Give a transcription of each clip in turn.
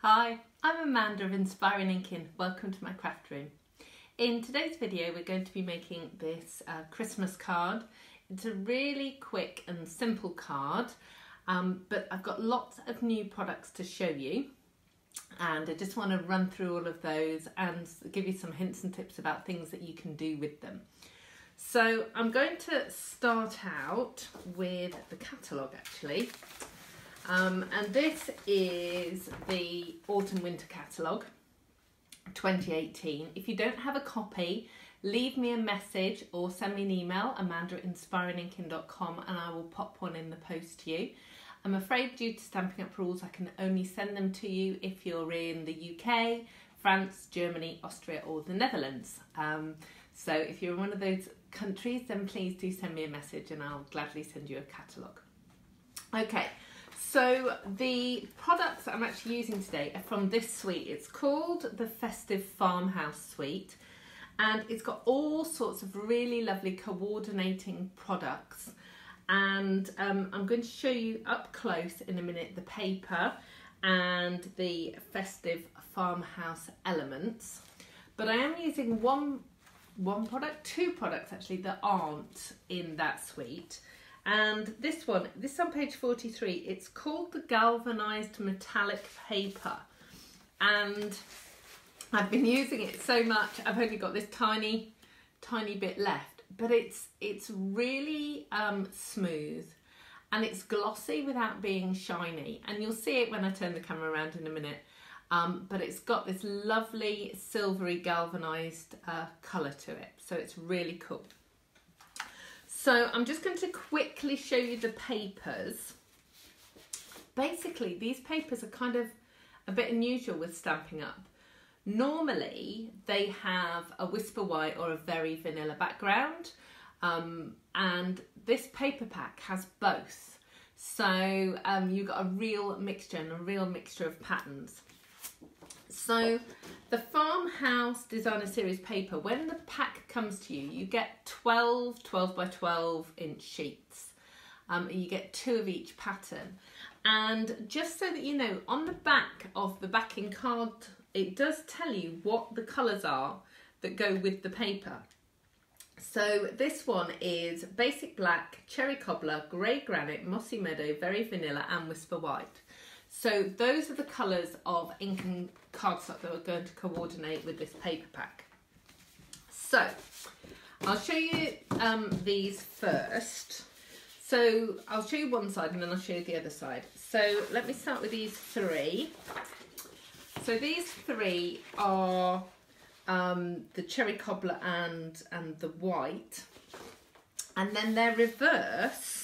Hi, I'm Amanda of Inspiring Inking. Welcome to my craft room. In today's video we're going to be making this Christmas card. It's a really quick and simple card, but I've got lots of new products to show you, and I just want to run through all of those and give you some hints and tips about things that you can do with them. So I'm going to start out with the catalogue actually. And this is the Autumn Winter Catalogue 2018. If you don't have a copy, leave me a message or send me an email, amanda@inspiringinking.com, and I will pop one in the post to you. I'm afraid due to Stampin' Up rules I can only send them to you if you're in the UK, France, Germany, Austria or the Netherlands. So if you're in one of those countries, then please do send me a message and I'll gladly send you a catalogue. Okay. So the products I'm actually using today are from this suite. It's called the Festive Farmhouse Suite, and it's got all sorts of really lovely coordinating products, and I'm going to show you up close in a minute the paper and the Festive Farmhouse elements, but I am using two products actually that aren't in that suite. And this is on page 43. It's called the Galvanized Metallic Paper, and I've been using it so much I've only got this tiny bit left, but it's really smooth and it's glossy without being shiny, and you'll see it when I turn the camera around in a minute, but it's got this lovely silvery galvanized colour to it, so it's really cool. So I'm just going to quickly show you the papers. Basically, these papers are kind of a bit unusual with Stampin' Up. Normally, they have a Whisper White or a very vanilla background, and this paper pack has both. So you've got a real mixture and a real mixture of patterns. So the Farmhouse Designer Series paper, when the pack comes to you, you get 12 by 12 inch sheets. You get 2 of each pattern. And just so that you know, on the back of the backing card, it does tell you what the colours are that go with the paper. So this one is Basic Black, Cherry Cobbler, Grey Granite, Mossy Meadow, Very Vanilla and Whisper White. So those are the colours of ink and cardstock that are going to coordinate with this paper pack. So I'll show you these first. So I'll show you one side and then I'll show you the other side. So let me start with these three. So these three are the Cherry Cobbler and the white, and then their reverse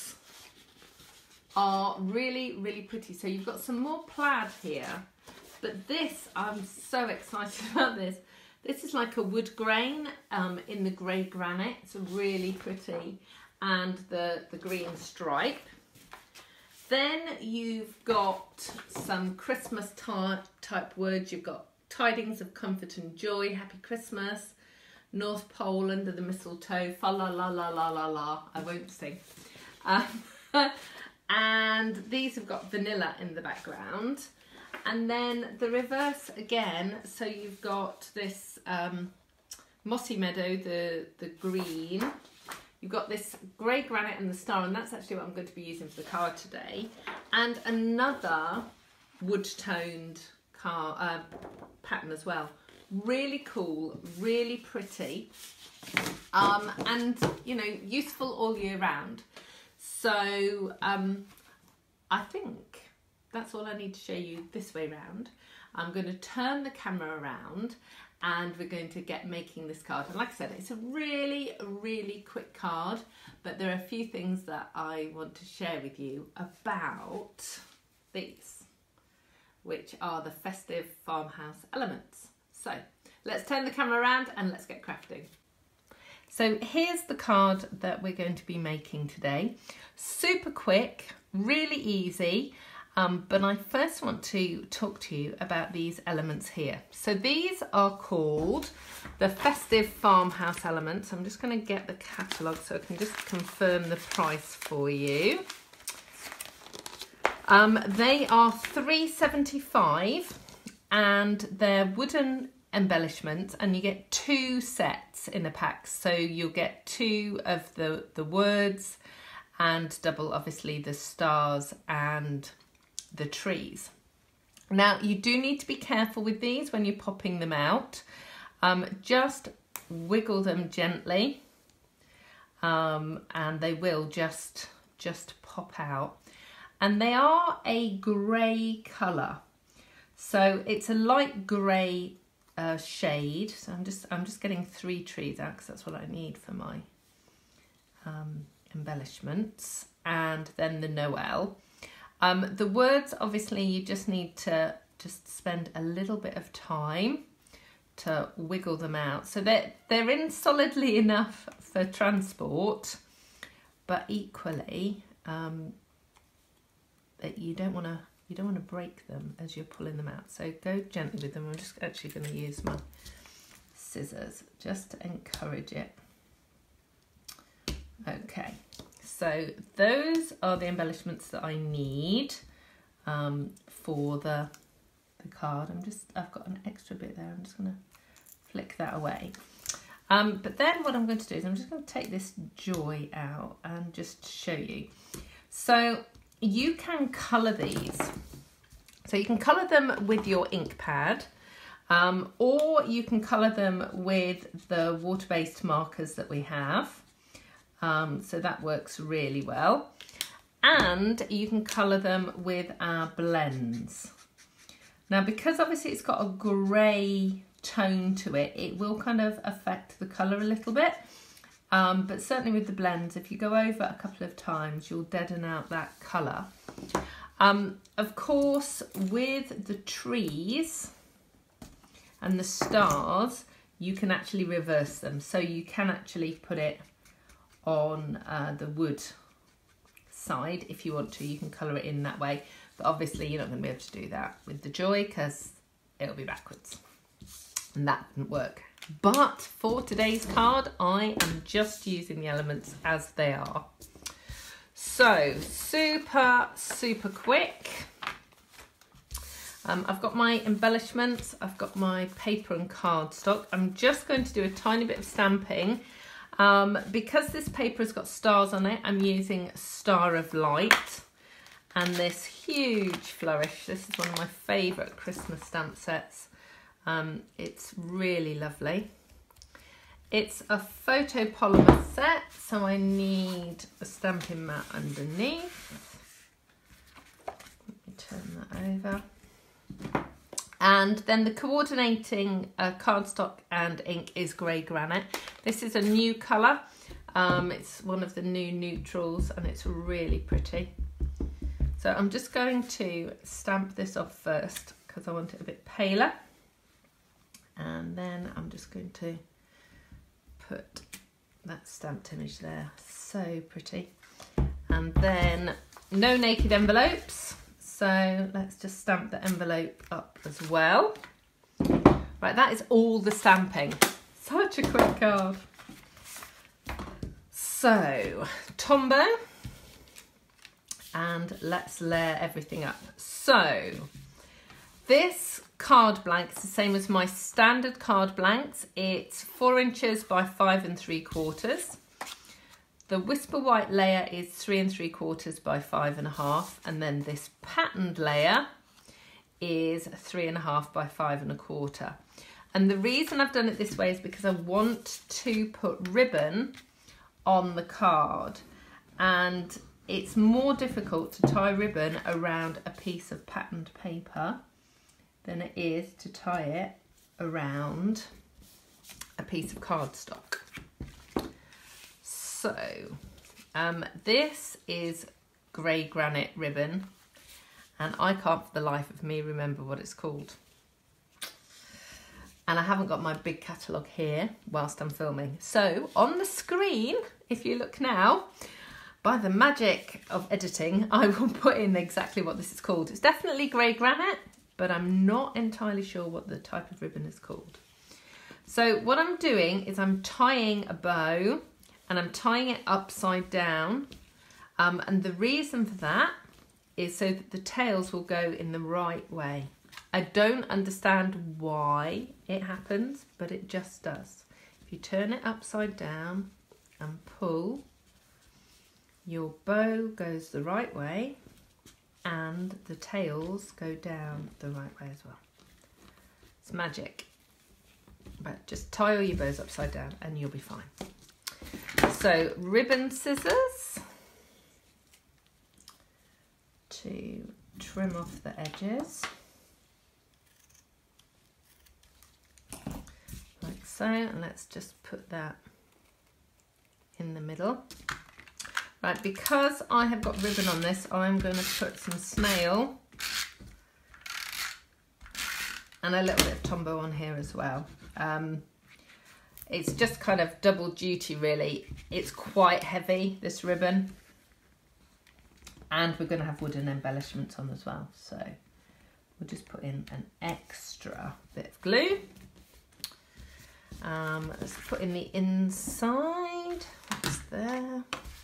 are really pretty. So you've got some more plaid here, but this, I'm so excited about this. This is like a wood grain in the grey granite. It's really pretty, and the green stripe. Then you've got some Christmas type words. You've got Tidings of Comfort and Joy, Happy Christmas, North Pole Under the Mistletoe, fa la la la la la la. I won't sing. And these have got vanilla in the background. And then the reverse again, so you've got this Mossy Meadow, the green. You've got this Grey Granite and the star, and that's actually what I'm going to be using for the card today. And another wood-toned pattern as well. Really cool, really pretty, and you know, useful all year round. So I think that's all I need to show you this way round. I'm going to turn the camera around and we're going to get making this card. And like I said, it's a really quick card, but there are a few things that I want to share with you about these, which are the Festive Farmhouse elements. So let's turn the camera around and let's get crafting. So here's the card that we're going to be making today. Super quick, really easy, but I first want to talk to you about these elements here. So these are called the Festive Farmhouse elements. I'm just going to get the catalogue so I can just confirm the price for you. They are £3.75 and they're wooden embellishments, and you get 2 sets in a pack. So you'll get 2 of the words and double obviously the stars and the trees. Now you do need to be careful with these when you're popping them out. Just wiggle them gently and they will just pop out. And they are a grey colour, so it's a light grey shade. So I'm just getting 3 trees out because that's what I need for my embellishments, and then the Noel. The words, obviously you just need to spend a little bit of time to wiggle them out, so they're in solidly enough for transport, but equally that you don't want to break them as you're pulling them out. So go gently with them. I'm just actually going to use my scissors just to encourage it. Okay, so those are the embellishments that I need for the card. I've got an extra bit there. I'm just going to flick that away. But then what I'm going to do is I'm just going to take this joy out and just show you. So you can colour these. So you can colour them with your ink pad, or you can colour them with the water-based markers that we have. So that works really well. And you can colour them with our blends. Now, because obviously it's got a grey tone to it, it will kind of affect the colour a little bit. But certainly with the blends, if you go over a couple of times, you'll deaden out that colour. Of course, with the trees and the stars, you can actually reverse them. So you can actually put it on the wood side if you want to. You can colour it in that way. But obviously you're not going to be able to do that with the joy because it'll be backwards. And that wouldn't work. But for today's card, I am just using the elements as they are. So super quick. I've got my embellishments, I've got my paper and cardstock. I'm just going to do a tiny bit of stamping. Because this paper has got stars on it, I'm using Star of Light. And this huge flourish. This is one of my favourite Christmas stamp sets. It's really lovely. It's a photopolymer set, so I need a stamping mat underneath. Let me turn that over. And then the coordinating cardstock and ink is Grey Granite. This is a new colour. It's one of the new neutrals and it's really pretty. So I'm just going to stamp this off first because I want it a bit paler. And then I'm just going to put that stamped image there. So pretty. And then no naked envelopes. So let's just stamp the envelope up as well. Right, that is all the stamping. Such a quick card. So, Tombow. And let's layer everything up. So, this card blank is the same as my standard card blanks. It's 4 inches by 5 3/4. The Whisper White layer is 3 3/4 by 5 1/2, and then this patterned layer is 3 1/2 by 5 1/4. And the reason I've done it this way is because I want to put ribbon on the card, and it's more difficult to tie ribbon around a piece of patterned paper than it is to tie it around a piece of cardstock. So, this is Grey Granite ribbon, and I can't for the life of me remember what it's called. And I haven't got my big catalogue here whilst I'm filming. So, on the screen, if you look now, by the magic of editing, I will put in exactly what this is called. It's definitely Grey Granite, but I'm not entirely sure what the type of ribbon is called. So, what I'm doing is I'm tying a bow, and I'm tying it upside down, and the reason for that is so that the tails will go in the right way. I don't understand why it happens, but it just does. If you turn it upside down and pull, your bow goes the right way and the tails go down the right way as well. It's magic. But just tie all your bows upside down and you'll be fine. So ribbon scissors to trim off the edges. Like so, and let's just put that in the middle. Right, because I have got ribbon on this, I'm going to put some snail and a little bit of Tombow on here as well. It's just kind of double duty really. It's quite heavy, this ribbon, and we're going to have wooden embellishments on as well, so we'll just put in an extra bit of glue. Let's put in the inside. What's there?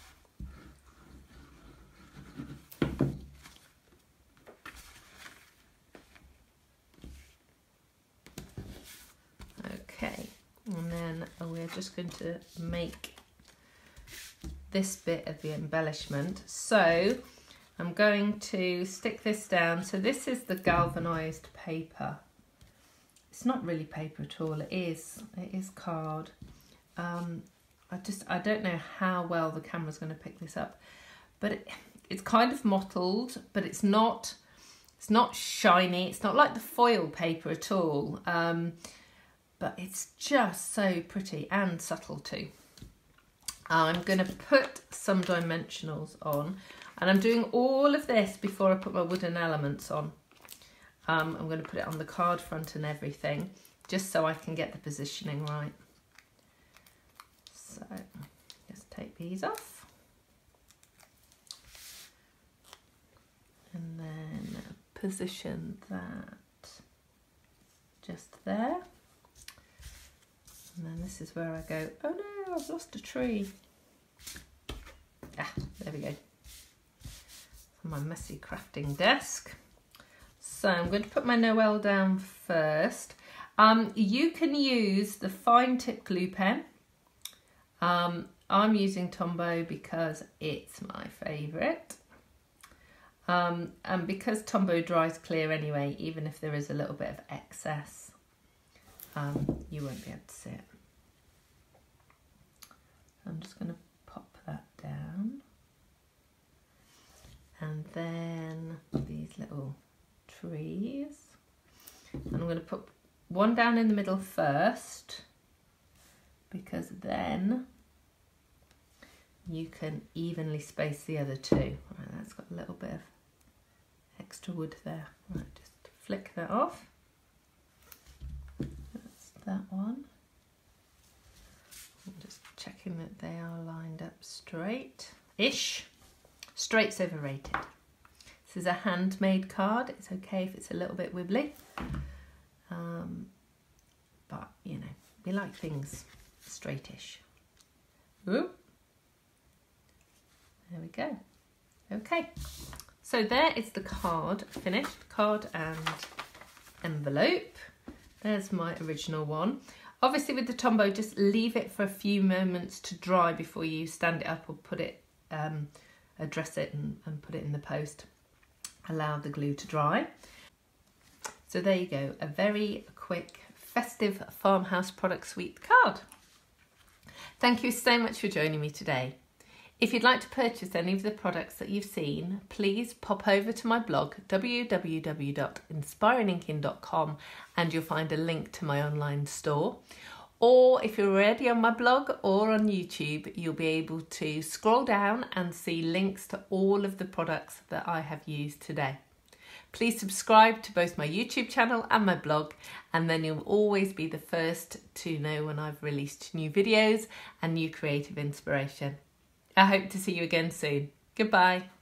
Okay, and then we're just going to make this bit of the embellishment. So I'm going to stick this down. So this is the galvanized paper. It's not really paper at all. It is card. I don't know how well the camera's going to pick this up, but it's kind of mottled, but it's not shiny. It's not like the foil paper at all. But it's just so pretty and subtle too. I'm going to put some dimensionals on, and I'm doing all of this before I put my wooden elements on. I'm going to put it on the card front and everything, just so I can get the positioning right. So just take these off. And then position that just there. And then this is where I go, oh no, I've lost a tree. Ah, there we go. On my messy crafting desk. So I'm going to put my Noel down first. You can use the fine tip glue pen. I'm using Tombow because it's my favourite. And because Tombow dries clear anyway, even if there is a little bit of excess, you won't be able to see it. I'm just going to pop that down. And then these little trees. And I'm going to put one down in the middle first, because then you can evenly space the other two. Right, that's got a little bit of extra wood there. Right, just flick that off. That's that one. I'm just checking that they are lined up straight-ish. Straight's overrated. This is a handmade card. It's okay if it's a little bit wibbly. But, you know, we like things straight-ish. Ooh. There we go. Okay. So there is the card finished. Card and envelope. There's my original one. Obviously with the Tombow, just leave it for a few moments to dry before you stand it up or put it, address it and put it in the post. Allow the glue to dry. So there you go, a very quick festive farmhouse product suite card. Thank you so much for joining me today. If you'd like to purchase any of the products that you've seen, please pop over to my blog www.inspiringinking.com and you'll find a link to my online store. Or if you're already on my blog or on YouTube, you'll be able to scroll down and see links to all of the products that I have used today. Please subscribe to both my YouTube channel and my blog, and then you'll always be the first to know when I've released new videos and new creative inspiration. I hope to see you again soon. Goodbye.